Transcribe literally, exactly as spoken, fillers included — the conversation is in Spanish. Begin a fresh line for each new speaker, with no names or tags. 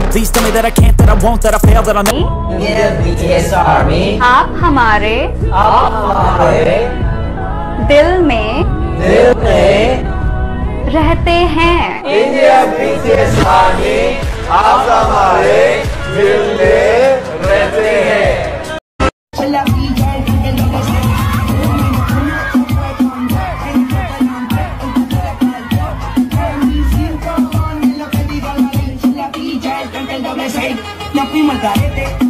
Please tell me that I can't, that I won't, that I fail, that I'll never.
Dear B T S Army,
आप हमारे
आप हमारे
दिल में
दिल में
रहते हैं।
India B T S Army, आप हमारे दिल में रहते हैं।
Ya fuimos al garete.